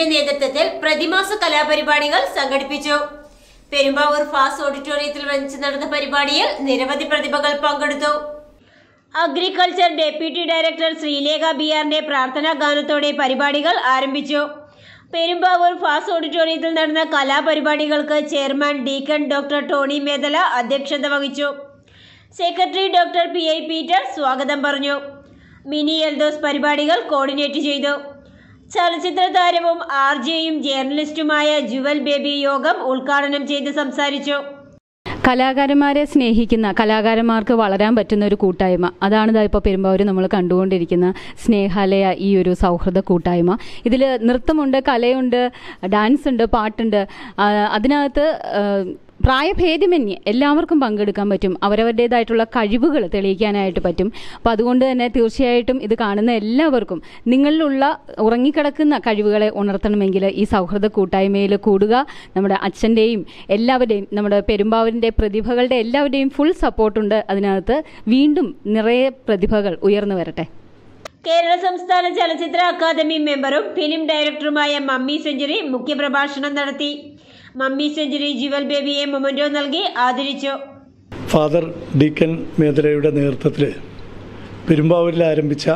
നേതൃത്വത്തിൽ പ്രതിമാസ കലാപരിപാടികൾ സംഘടിപ്പിച്ചു. പെരുമ്പാവൂർ ഫാസ് ഓഡിറ്റോറിയത്തിൽ വെച്ച് നടന്ന പരിപാടിയിൽ നിരവധി പ്രതിഭകൾ പങ്കെടുത്തു. അഗ്രികൾച്ചർ ഡെപ്യൂട്ടി ഡയറക്ടർ ശ്രീലേഖ ബിആറിന്റെ പ്രാർത്ഥനാ ഗാനത്തോടെ പരിപാടികൾ ആരംഭിച്ചു. പെരുമ്പാവൂർ ഫാസ് ഓഡിറ്റോറിയത്തിൽ നടന്ന കലാപരിപാടികൾക്ക് chairman deacon doctor Tony Medala അധ്യക്ഷത വഹിച്ചു. സെക്രട്ടറി ഡോക്ടർ PI പീറ്റർ സ്വാഗതം പറഞ്ഞു. മിനി എൽദോസ് പരിപാടികൾ കോർഡിനേറ്റ് ചെയ്തു. ചലച്ചിത്ര താരവും RJയും ജേർണലിസ്റ്റുമായ ജുവൽ ബേബി യോഗം ഉദ്ഘാടനം ചെയ്ത് സംസാരിച്ചു. കലാകാരന്മാരെ സ്നേഹിക്കുന്ന കലാകാരന്മാർക്ക് വളരാൻ പറ്റുന്ന ഒരു കൂട്ടായ്മ, അതാണ് ഇപ്പോൾ പെരുമ്പാവൂർ നമ്മൾ കണ്ടുകൊണ്ടിരിക്കുന്ന സ്നേഹാലയ, ഈ ഒരു സൗഹൃദ കൂട്ടായ്മ. ഇതിൽ നൃത്തമുണ്ട്, കലയുണ്ട്, ഡാൻസ് ഉണ്ട്, പാട്ടുണ്ട്. അതിനകത്ത് പ്രായഭേദമന്യേ എല്ലാവർക്കും പങ്കെടുക്കാൻ പറ്റും. അവരവരുടേതായിട്ടുള്ള കഴിവുകൾ തെളിയിക്കാനായിട്ട് പറ്റും. അപ്പോൾ അതുകൊണ്ട് തന്നെ തീർച്ചയായിട്ടും ഇത് കാണുന്ന എല്ലാവർക്കും നിങ്ങളിലുള്ള ഉറങ്ങിക്കിടക്കുന്ന കഴിവുകളെ ഉണർത്തണമെങ്കിൽ ഈ സൗഹൃദ കൂട്ടായ്മയിൽ കൂടുക. നമ്മുടെ അച്ഛൻ്റെയും എല്ലാവരുടെയും, നമ്മുടെ പെരുമ്പാവൂരിൻ്റെ പ്രതിഭകളുടെ എല്ലാവരുടെയും ഫുൾ സപ്പോർട്ടുണ്ട് അതിനകത്ത്. വീണ്ടും നിറയെ പ്രതിഭകൾ ഉയർന്നു വരട്ടെ. കേരള സംസ്ഥാന ചലച്ചിത്ര അക്കാദമി മെമ്പറും ഫിലിം ഡയറക്ടറുമായ മമ്മി സെഞ്ചുറി മുഖ്യപ്രഭാഷണം നടത്തി. മമ്മി സെഞ്ചുറി ജുവൽ ബേബിയെ മൊമെന്റോ നൽകി ആദരിച്ചു. ഫാദർ ഡീക്കൻ മേദലയുടെ നേതൃത്വത്തിൽ പെരുമ്പാവൂരിൽ ആരംഭിച്ച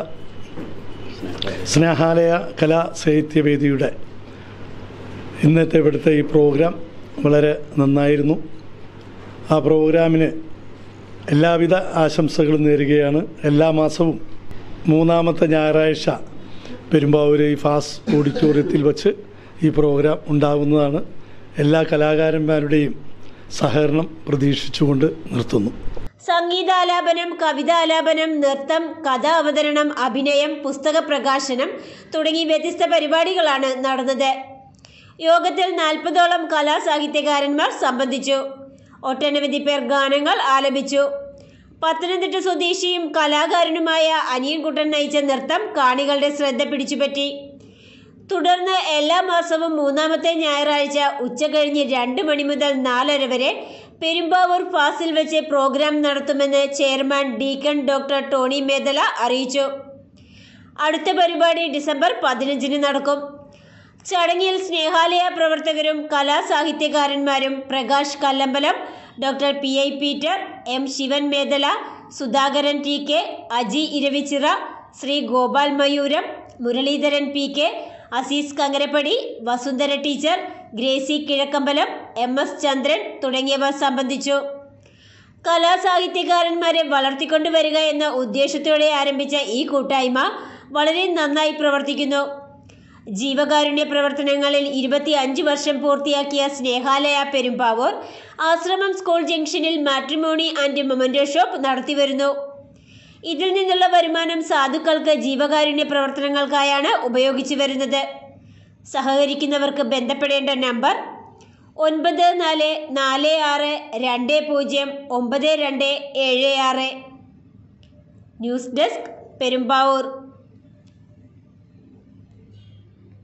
സ്നേഹാലയ കലാ സാഹിത്യവേദിയുടെ ഇന്നത്തെ ഇവിടുത്തെ ഈ പ്രോഗ്രാം വളരെ നന്നായിരുന്നു. ആ പ്രോഗ്രാമിന് എല്ലാവിധ ആശംസകളും നേരുകയാണ്. എല്ലാ മാസവും 3-ാമത്തെ ഞായറാഴ്ച പെരുമ്പാവൂർ ഈ ഫാസ് ഓഡിറ്റോറിയത്തിൽ വച്ച് ഈ പ്രോഗ്രാം ഉണ്ടാകുന്നതാണ്. എല്ലാ കലാകാരന്മാരുടെയും സഹകരണം പ്രതീക്ഷിച്ചുകൊണ്ട് നിർത്തുന്നു. സംഗീതാലാപനം, കവിതാലാപനം, നൃത്തം, കഥാ അവതരണം, അഭിനയം, പുസ്തക പ്രകാശനം തുടങ്ങി വ്യത്യസ്ത പരിപാടികളാണ് നടന്നത്. യോഗത്തിൽ 40ഓളം കലാസാഹിത്യകാരന്മാർ സംബന്ധിച്ചു. ഒട്ടനവധി പേർ ഗാനങ്ങൾ ആലപിച്ചു. പത്തനംതിട്ട സ്വദേശിയും കലാകാരനുമായ അനിയൻകുട്ടൻ നയിച്ച നൃത്തം കാണികളുടെ ശ്രദ്ധ പിടിച്ചുപറ്റി. തുടർന്ന് എല്ലാ മാസവും 3-ാമത്തെ ഞായറാഴ്ച ഉച്ചകഴിഞ്ഞ് 2 മണി മുതൽ 4:30 വരെ പെരുമ്പാവൂർ ഫാസിൽ വെച്ച് പ്രോഗ്രാം നടത്തുമെന്ന് chairman deacon doctor Tony Medala അറിയിച്ചു. അടുത്ത പരിപാടി ഡിസംബർ 15-ന് നടക്കും. ചടങ്ങിൽ സ്നേഹാലയ പ്രവർത്തകരും കലാസാഹിത്യകാരന്മാരും Prakash Kallambalam, doctor PI Peter, M Sivan Medala, Sudhakaran TK, Aji Iravichira, Sree Gopal Mayooram, Muraleedharan PK, Azeez Kangarappady, Vasundhara teacher, Gracy Kizhakkambalam, MS Chandran തുടങ്ങിയവർ സംബന്ധിച്ചു. കലാസാഹിത്യകാരന്മാരെ വളർത്തിക്കൊണ്ടുവരിക എന്ന ഉദ്ദേശത്തോടെ ആരംഭിച്ച ഈ കൂട്ടായ്മ വളരെ നന്നായി പ്രവർത്തിക്കുന്നു. ജീവകാരുണ്യ പ്രവർത്തനങ്ങളിൽ 25 വർഷം പൂർത്തിയാക്കിയ സ്നേഹാലയ പെരുമ്പാവൂർ ആശ്രമം സ്കൂൾ ജംഗ്ഷനിൽ മാട്രിമോണി ആൻഡ് മൊമെന്റോ ഷോപ്പ് നടത്തിവരുന്നു. ഇതിൽ നിന്നുള്ള വരുമാനം സാധുക്കൾക്ക് ജീവകാരുണ്യ പ്രവർത്തനങ്ങൾക്കായാണ് ഉപയോഗിച്ചു വരുന്നത്. സഹകരിക്കുന്നവർക്ക് ബന്ധപ്പെടേണ്ട നമ്പർ 9446209276. News desk, Perumbavoor.